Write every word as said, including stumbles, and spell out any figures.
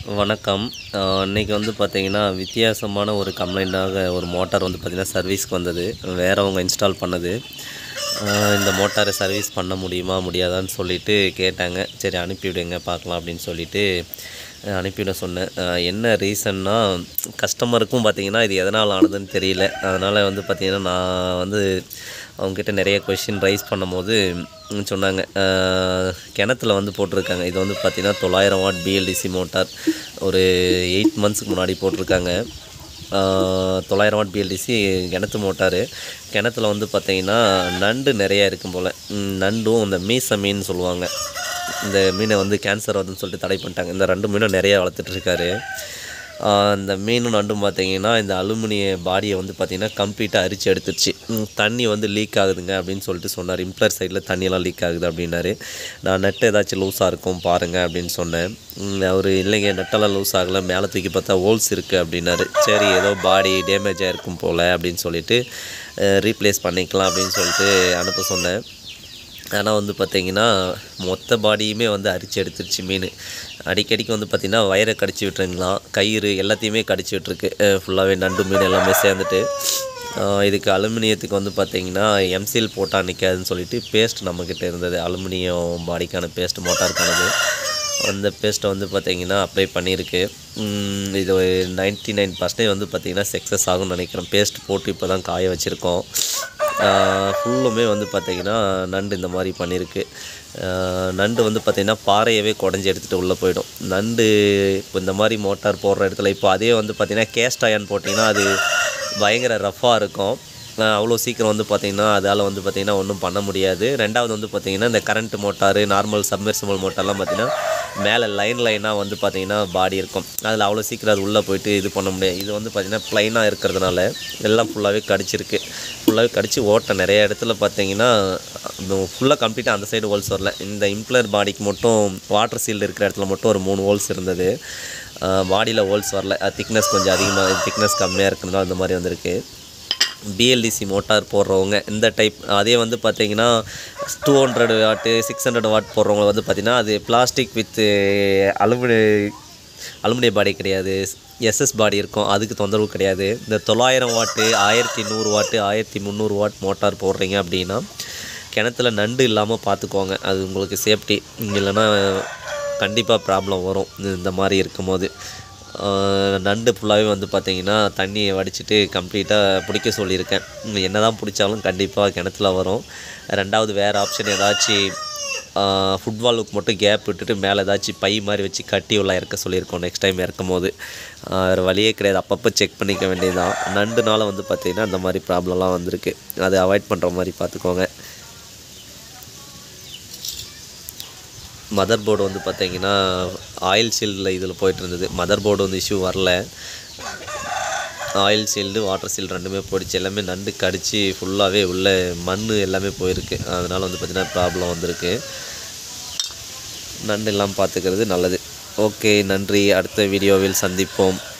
வணக்கம். அ இன்னைக்கு வந்து பார்த்தீங்கன்னா, வித்தியாசமான ஒரு கம்ப்ளைண்ட்டாக ஒரு மோட்டார் வந்து பார்த்தீங்கன்னா, சர்வீஸ்க்கு வந்தது. வேறவங்க இன்ஸ்டால் பண்ணது. அ இந்த மோட்டார சர்வீஸ் பண்ண முடியுமா? முடியாதான்னு சொல்லிட்டு கேட்டாங்க. சரி அனுப்பிவிடுங்க பார்க்கலாம் அப்படின்னு சொல்லிட்டு அ அனுப்பிவிட சொன்னேன். அ என்ன ரீசன்னா, கஸ்டமருக்கும் பார்த்தீங்கன்னா, இது எதனால் ஆனதுன்னு தெரியல. அதனால் வந்து பார்த்தீங்கன்னா, நான் வந்து அவங்ககிட்ட நிறைய கொஸ்டின் ரைஸ் பண்ணும்போது சொன்னாங்க. அ கிணத்துல வந்து போட்டிருக்காங்க. இது வந்து பார்த்தீங்கன்னா, தொள்ளாயிரம் வாட் பிஎல்டிசி மோட்டார். ஒரு எட்டு மந்த்ஸ்க்கு முன்னாடி போட்டிருக்காங்க. ஆ தொள்ளாயிரம் வாட் பிஎல்டிசி கிணத்து மோட்டாரு. கிணத்துல வந்து பார்த்தீங்கன்னா, நண்டு நிறையா இருக்கும் போல். நண்டும் இந்த மீச மீன் சொல்லுவாங்க. இந்த மீனை வந்து கேன்சர் வருதுன்னு சொல்லிட்டு தடை பண்ணிட்டாங்க. இந்த ரெண்டு மீனும் நிறையா வளர்த்துட்ருக்காரு. இந்த மீனும் நண்டும் பார்த்தீங்கன்னா, இந்த அலுமினிய பாடியை வந்து பார்த்தீங்கன்னா, கம்ப்ளீட்டாக அரிச்சு எடுத்துருச்சு. தண்ணி வந்து லீக் ஆகுதுங்க அப்படின்னு சொல்லிட்டு சொன்னார். இம்ப்ளர் சைடில் தண்ணியெல்லாம் லீக் ஆகுது அப்படின்னாரு. நான் நெட்டு ஏதாச்சும் லூஸாக இருக்கும் பாருங்கள் அப்படின்னு சொன்னேன். அவர் இல்லைங்க நெட்டெல்லாம் லூஸ் ஆகலை, மேலே தூக்கி பார்த்தா ஹோல்ஸ் இருக்குது அப்படின்னாரு. சரி ஏதோ பாடி டேமேஜ் ஆகிருக்கும் போல் அப்படின்னு சொல்லிட்டு ரீப்ளேஸ் பண்ணிக்கலாம் அப்படின்னு சொல்லிட்டு அனுப்ப சொன்னேன். ஆனால் வந்து பார்த்திங்கன்னா, மொத்த பாடியுமே வந்து அரிச்சு எடுத்துருச்சு மீன். அடிக்கடிக்கு வந்து பார்த்திங்கன்னா, வயரை கடிச்சு விட்டுருங்களாம், கயிறு எல்லாத்தையுமே கடிச்சு விட்டுருக்கு. ஃபுல்லாகவே நண்டு மீன் எல்லாமே சேர்ந்துட்டு. இதுக்கு அலுமினியத்துக்கு வந்து பார்த்திங்கன்னா, எம்சிஎல் போட்டால் நிற்காதுன்னு சொல்லிட்டு பேஸ்ட் நம்மக்கிட்ட இருந்தது. அலுமினியம் பாடிக்கான பேஸ்ட் மோட்டாருக்கானது. அந்த பேஸ்ட்டை வந்து பார்த்திங்கன்னா அப்ளை பண்ணியிருக்கு. இது நைன்ட்டி நைன் பர்சன்டேஜ் வந்து பார்த்திங்கன்னா சக்ஸஸ் ஆகும்னு நினைக்கிறேன். பேஸ்ட் போட்டு இப்போ தான் காய வச்சுருக்கோம். ஃபுல்லுமே வந்து பார்த்திங்கன்னா நண்டு இந்த மாதிரி பண்ணியிருக்கு. நண்டு வந்து பார்த்திங்கன்னா பாறையவே குடஞ்சி எடுத்துகிட்டு உள்ளே போயிடும். நண்டு இப்போ இந்த மாதிரி மோட்டார் போடுற இடத்துல இப்போ அதே வந்து பார்த்திங்கன்னா கேஸ்ட் அயர்ன் போட்டிங்கன்னா அது பயங்கர ரஃப்பாக இருக்கும். அவ்வளோ சீக்கிரம் வந்து பார்த்திங்கன்னா அதால் வந்து பார்த்திங்கன்னா ஒன்றும் பண்ண முடியாது. ரெண்டாவது வந்து பார்த்திங்கன்னா இந்த கரண்ட் மோட்டாரு, நார்மல் சப்மெர்சிபிள் மோட்டார்லாம் பார்த்திங்கன்னா மேலே லைன் லைனாக வந்து பார்த்திங்கன்னா பாடி இருக்கும். அதில் அவ்வளோ சீக்கிரம் அது உள்ளே போய்ட்டு இது பண்ண முடியாது. இது வந்து பார்த்திங்கன்னா ப்ளைனாக இருக்கிறதுனால எல்லாம் ஃபுல்லாகவே கடிச்சிருக்கு. ஃபுல்லாகவே கடிச்சு ஓட்டை நிறைய இடத்துல பார்த்திங்கன்னா ஃபுல்லாக கம்ப்ளீட்டாக அந்த சைடு ஹோல்ஸ் வரல. இந்த இம்ப்ளர் பாடிக்கு மட்டும் வாட்டர் சீல்டு இருக்கிற இடத்துல மட்டும் ஒரு மூணு ஹோல்ஸ் இருந்தது. பாடியில் ஹோல்ஸ் வரல. திக்னஸ் கொஞ்சம் அதிகமாக, திக்னஸ் கம்மியாக இருக்கிறதுனால அந்த மாதிரி வந்திருக்கு. பிஎல்டிசி மோட்டார் போடுறவங்க இந்த டைப் அதே வந்து பார்த்திங்கன்னா two hundred watt six hundred watt போடுறவங்க வந்து பார்த்திங்கன்னா அது பிளாஸ்டிக் வித்து அலுமினி அலுமினிய பாடி கிடையாது, எஸ்எஸ் பாடி இருக்கும். அதுக்கு தொந்தரவு கிடையாது. இந்த தொள்ளாயிரம் வாட்டு ஆயிரத்தி நூறு வாட்டு ஆயிரத்தி முந்நூறு வாட் மோட்டார் போடுறீங்க அப்படின்னா கிணத்துல நண்டு இல்லாமல் பார்த்துக்கோங்க. அது உங்களுக்கு சேஃப்டி. இல்லைன்னா கண்டிப்பாக ப்ராப்ளம் வரும். இந்த மாதிரி இருக்கும்போது நண்டு ஃபுல்லாகவே வந்து பார்த்திங்கன்னா தண்ணியை வடிச்சிட்டு கம்ப்ளீட்டாக பிடிக்க சொல்லியிருக்கேன். என்ன தான் பிடிச்சாலும் கண்டிப்பாக கிணத்துல வரும். ரெண்டாவது வேறு ஆப்ஷன் ஏதாச்சும் ஃபுட்பாலுக்கு மட்டும் கேப் விட்டுட்டு மேலே ஏதாச்சும் பை மாதிரி வச்சு கட்டி உள்ள இறக்க சொல்லியிருக்கோம். நெக்ஸ்ட் டைம் இறக்கும் போது வேறு வழியே கிடையாது. அப்பப்போ செக் பண்ணிக்க வேண்டியதுதான். நண்டுனால வந்து பார்த்திங்கன்னா அந்த மாதிரி ப்ராப்ளம்லாம் வந்திருக்கு. அதை அவாய்ட் பண்ணுற மாதிரி பார்த்துக்கோங்க. மதர் போர்டு வந்து பார்த்திங்கன்னா ஆயில் சீல்டில் இதில் போய்ட்டு இருந்தது. மதர் போர்டு வந்து இஷ்யூ வரல. ஆயில் சீல்டு வாட்டர் சீல்டு ரெண்டுமே போயிடுச்சு. எல்லாமே நண்டு கடிச்சு ஃபுல்லாகவே உள்ள மண் எல்லாமே போயிருக்கு. அதனால் வந்து பார்த்திங்கன்னா ப்ராப்ளம் வந்திருக்கு. நண்டு எல்லாம் பார்த்துக்கிறது நல்லது. ஓகே, நன்றி. அடுத்த வீடியோவில் சந்திப்போம்.